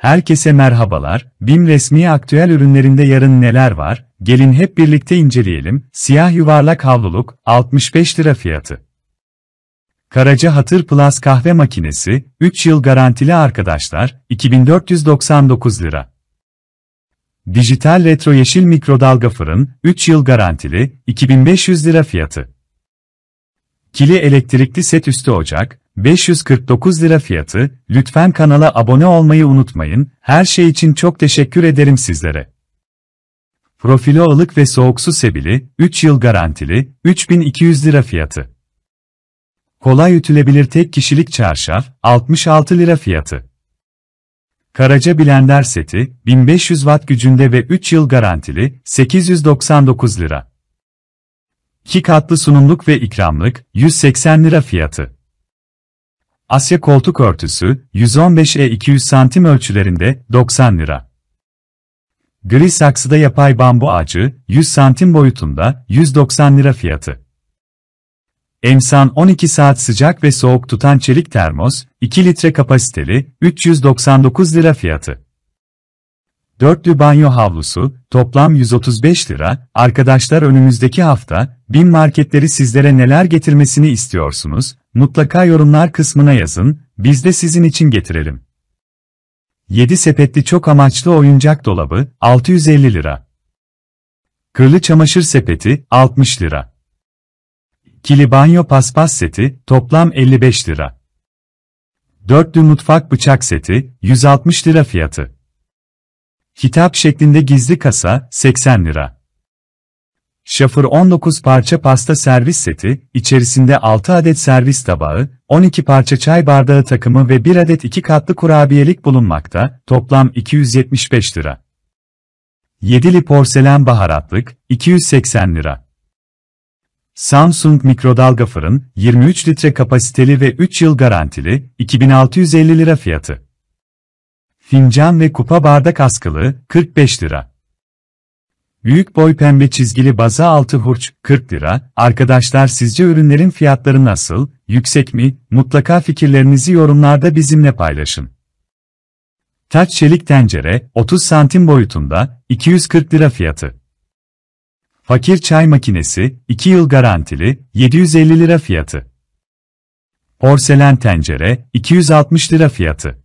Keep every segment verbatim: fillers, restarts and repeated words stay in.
Herkese merhabalar, BİM resmi aktüel ürünlerinde yarın neler var? Gelin hep birlikte inceleyelim. Siyah yuvarlak havluluk, altmış beş lira fiyatı. Karaca Hatır Plus kahve makinesi, üç yıl garantili arkadaşlar, iki bin dört yüz doksan dokuz lira. Dijital retro yeşil mikrodalga fırın, üç yıl garantili, iki bin beş yüz lira fiyatı. Kili elektrikli set üstü ocak, beş yüz kırk dokuz lira fiyatı. Lütfen kanala abone olmayı unutmayın. Her şey için çok teşekkür ederim sizlere. Profilo ılık ve soğuk su sebili, üç yıl garantili, üç bin iki yüz lira fiyatı. Kolay ütülebilir tek kişilik çarşaf, altmış altı lira fiyatı. Karaca blender seti, bin beş yüz watt gücünde ve üç yıl garantili, sekiz yüz doksan dokuz lira. iki katlı sunumluk ve ikramlık, yüz seksen lira fiyatı. Asya koltuk örtüsü, yüz on beş e iki yüz santim ölçülerinde, doksan lira. Gri saksıda yapay bambu ağacı, yüz santim boyutunda, yüz doksan lira fiyatı. Emsan on iki saat sıcak ve soğuk tutan çelik termos, iki litre kapasiteli, üç yüz doksan dokuz lira fiyatı. Dörtlü banyo havlusu, toplam yüz otuz beş lira. Arkadaşlar, önümüzdeki hafta, BİM marketleri sizlere neler getirmesini istiyorsunuz? Mutlaka yorumlar kısmına yazın, biz de sizin için getirelim. yedi sepetli çok amaçlı oyuncak dolabı, altı yüz elli lira. Kırlı çamaşır sepeti, altmış lira. Kili banyo paspas seti, toplam elli beş lira. Dörtlü mutfak bıçak seti, yüz altmış lira fiyatı. Kitap şeklinde gizli kasa, seksen lira. Şafır on dokuz parça pasta servis seti, içerisinde altı adet servis tabağı, on iki parça çay bardağı takımı ve bir adet iki katlı kurabiyelik bulunmakta, toplam iki yüz yetmiş beş lira. yedili porselen baharatlık, iki yüz seksen lira. Samsung mikrodalga fırın, yirmi üç litre kapasiteli ve üç yıl garantili, iki bin altı yüz elli lira fiyatı. Fincan ve kupa bardak askılı, kırk beş lira. Büyük boy pembe çizgili baza altı hurç, kırk lira. Arkadaşlar, sizce ürünlerin fiyatları nasıl, yüksek mi? Mutlaka fikirlerinizi yorumlarda bizimle paylaşın. Taç çelik tencere, otuz santim boyutunda, iki yüz kırk lira fiyatı. Fakir çay makinesi, iki yıl garantili, yedi yüz elli lira fiyatı. Porselen tencere, iki yüz altmış lira fiyatı.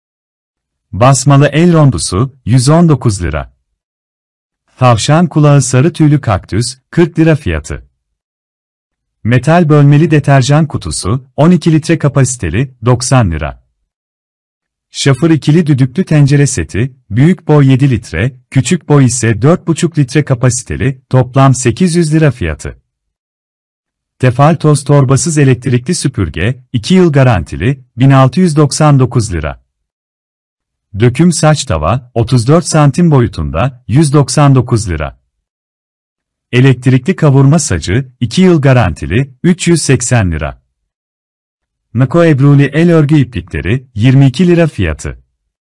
Basmalı el rondosu, yüz on dokuz lira. Tavşan kulağı sarı tüylü kaktüs, kırk lira fiyatı. Metal bölmeli deterjan kutusu, on iki litre kapasiteli, doksan lira. Şafır ikili düdüklü tencere seti, büyük boy yedi litre, küçük boy ise dört buçuk litre kapasiteli, toplam sekiz yüz lira fiyatı. Tefal toz torbasız elektrikli süpürge, iki yıl garantili, bin altı yüz doksan dokuz lira. Döküm saç tava, otuz dört santim boyutunda, yüz doksan dokuz lira. Elektrikli kavurma sacı, iki yıl garantili, üç yüz seksen lira. Nako Ebruli el örgü iplikleri, yirmi iki lira fiyatı.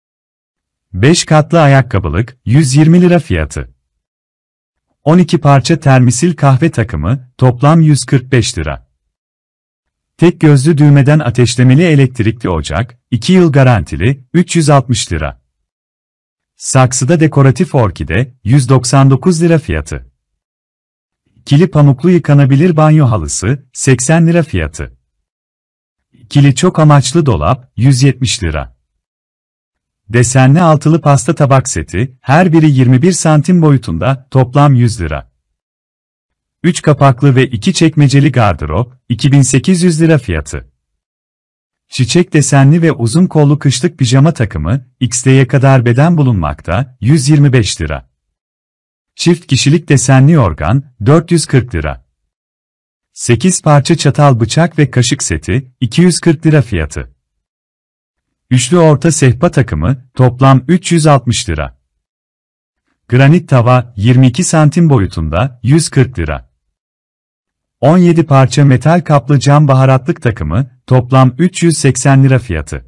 beş katlı ayakkabılık, yüz yirmi lira fiyatı. on iki parça termisil kahve takımı, toplam yüz kırk beş lira. Tek gözlü düğmeden ateşlemeli elektrikli ocak, iki yıl garantili, üç yüz altmış lira. Saksıda dekoratif orkide, yüz doksan dokuz lira fiyatı. Kili pamuklu yıkanabilir banyo halısı, seksen lira fiyatı. Kili çok amaçlı dolap, yüz yetmiş lira. Desenli altılı pasta tabak seti, her biri yirmi bir santim boyutunda, toplam yüz lira. üç kapaklı ve iki çekmeceli gardırop, iki bin sekiz yüz lira fiyatı. Çiçek desenli ve uzun kollu kışlık pijama takımı, X L'ye kadar beden bulunmakta, yüz yirmi beş lira. Çift kişilik desenli yorgan, dört yüz kırk lira. sekiz parça çatal bıçak ve kaşık seti, iki yüz kırk lira fiyatı. Üçlü orta sehpa takımı, toplam üç yüz altmış lira. Granit tava, yirmi iki santim boyutunda, yüz kırk lira. on yedi parça metal kaplı cam baharatlık takımı, toplam üç yüz seksen lira fiyatı.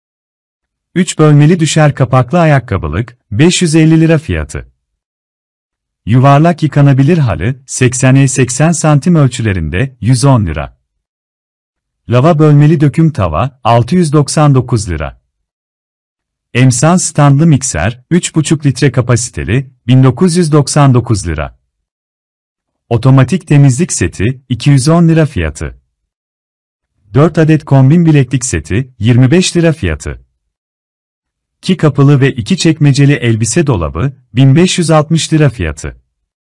üç bölmeli düşer kapaklı ayakkabılık, beş yüz elli lira fiyatı. Yuvarlak yıkanabilir halı, seksen e seksen santim ölçülerinde, yüz on lira. Lava bölmeli döküm tava, altı yüz doksan dokuz lira. Emsan standlı mikser, üç buçuk litre kapasiteli, bin dokuz yüz doksan dokuz lira. Otomatik temizlik seti, iki yüz on lira fiyatı. dört adet kombin bileklik seti, yirmi beş lira fiyatı. iki kapılı ve iki çekmeceli elbise dolabı, bin beş yüz altmış lira fiyatı.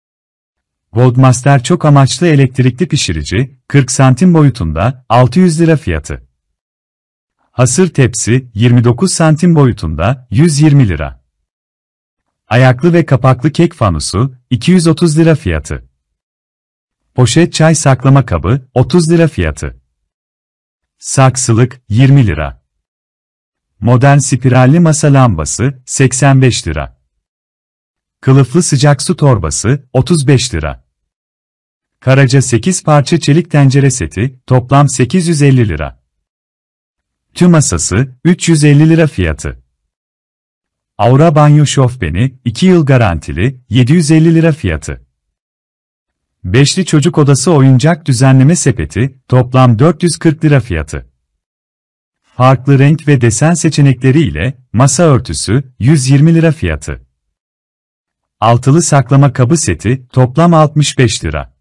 Goldmaster çok amaçlı elektrikli pişirici, kırk santim boyutunda, altı yüz lira fiyatı. Hasır tepsi, yirmi dokuz santim boyutunda, yüz yirmi lira. Ayaklı ve kapaklı kek fanusu, iki yüz otuz lira fiyatı. Poşet çay saklama kabı, otuz lira fiyatı. Saksılık, yirmi lira. Modern spiralli masa lambası, seksen beş lira. Kılıflı sıcak su torbası, otuz beş lira. Karaca sekiz parça çelik tencere seti, toplam sekiz yüz elli lira. Tü masası, üç yüz elli lira fiyatı. Aura banyo şofbeni, iki yıl garantili, yedi yüz elli lira fiyatı. Beşli çocuk odası oyuncak düzenleme sepeti, toplam dört yüz kırk lira fiyatı. Farklı renk ve desen seçenekleri ile, masa örtüsü, yüz yirmi lira fiyatı. Altılı saklama kabı seti, toplam altmış beş lira.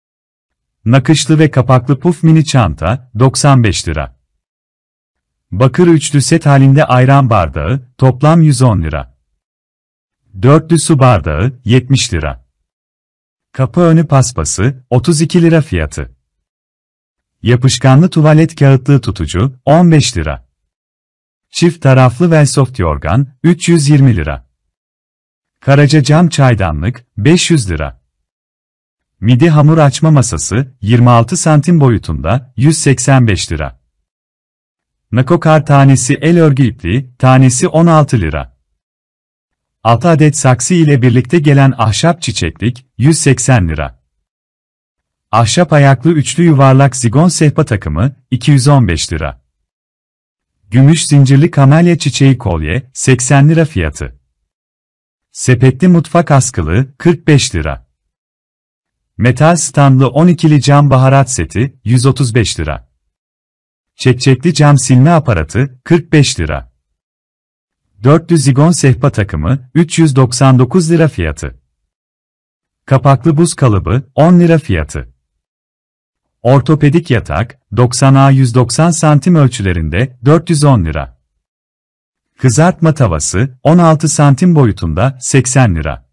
Nakışlı ve kapaklı puf mini çanta, doksan beş lira. Bakır üçlü set halinde ayran bardağı, toplam yüz on lira. Dörtlü su bardağı, yetmiş lira. Kapı önü paspası, otuz iki lira fiyatı. Yapışkanlı tuvalet kağıtlığı tutucu, on beş lira. Çift taraflı Velsoft yorgan, üç yüz yirmi lira. Karaca cam çaydanlık, beş yüz lira. Midi hamur açma masası, yirmi altı santim boyutunda, yüz seksen beş lira. Nakokar tanesi el örgü ipliği, tanesi on altı lira. altı adet saksı ile birlikte gelen ahşap çiçeklik, yüz seksen lira. Ahşap ayaklı üçlü yuvarlak zigon sehpa takımı, iki yüz on beş lira. Gümüş zincirli kamelya çiçeği kolye, seksen lira fiyatı. Sepetli mutfak askılı, kırk beş lira. Metal standlı on ikili cam baharat seti, yüz otuz beş lira. Çekçekli cam silme aparatı, kırk beş lira. Dörtlü zigon sehpa takımı, üç yüz doksan dokuz lira fiyatı. Kapaklı buz kalıbı, on lira fiyatı. Ortopedik yatak, doksan a yüz doksan santim ölçülerinde, dört yüz on lira. Kızartma tavası, on altı santim boyutunda, seksen lira.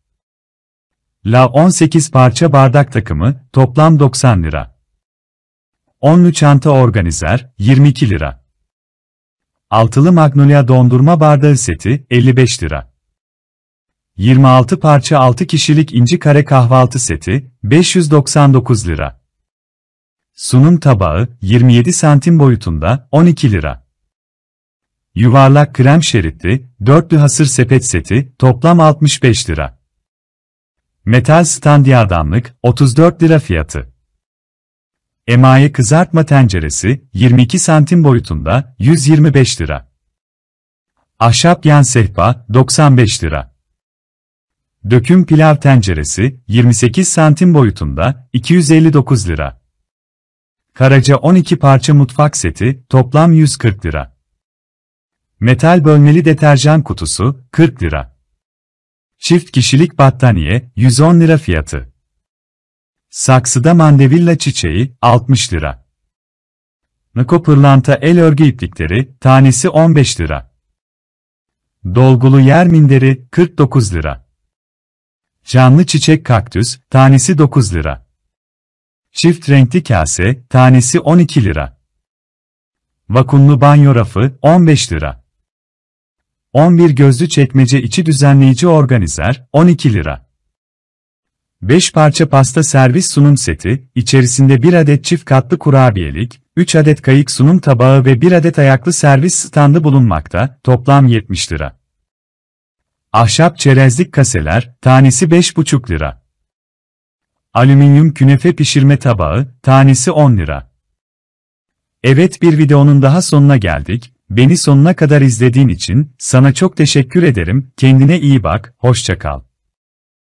La on sekiz parça bardak takımı, toplam doksan lira. Onlu çanta organizer, yirmi iki lira. Altılı Magnolia dondurma bardağı seti, elli beş lira. yirmi altı parça altı kişilik inci kare kahvaltı seti, beş yüz doksan dokuz lira. Sunum tabağı, yirmi yedi santim boyutunda, on iki lira. Yuvarlak krem şeritli, dörtlü hasır sepet seti, toplam altmış beş lira. Metal stand yağdanlık, otuz dört lira fiyatı. Emaye kızartma tenceresi, yirmi iki santim boyutunda, yüz yirmi beş lira. Ahşap yan sehpa, doksan beş lira. Döküm pilav tenceresi, yirmi sekiz santim boyutunda, iki yüz elli dokuz lira. Karaca on iki parça mutfak seti, toplam yüz kırk lira. Metal bölmeli deterjan kutusu, kırk lira. Çift kişilik battaniye, yüz on lira fiyatı. Saksıda mandevilla çiçeği, altmış lira. Nako pırlanta el örgü iplikleri, tanesi on beş lira. Dolgulu yer minderi, kırk dokuz lira. Canlı çiçek kaktüs, tanesi dokuz lira. Çift renkli kase, tanesi on iki lira. Vakumlu banyo rafı, on beş lira. on bir gözlü çekmece içi düzenleyici organizer, on iki lira. beş parça pasta servis sunum seti, içerisinde bir adet çift katlı kurabiyelik, üç adet kayık sunum tabağı ve bir adet ayaklı servis standı bulunmakta, toplam yetmiş lira. Ahşap çerezlik kaseler, tanesi beş buçuk lira. Alüminyum künefe pişirme tabağı, tanesi on lira. Evet, bir videonun daha sonuna geldik. Beni sonuna kadar izlediğin için sana çok teşekkür ederim. Kendine iyi bak, hoşça kal.